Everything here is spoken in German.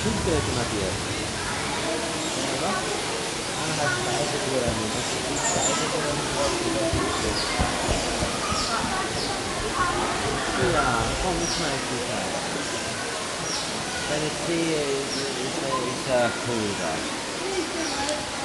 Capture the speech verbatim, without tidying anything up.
Tutte le Mattia. Anna hat Scheiße dran, das ist die Scheiße dran, ja, komm, ich schmeiß die Scheiße. Deine Zehe ist, ist, ist, ist äh, Pulver.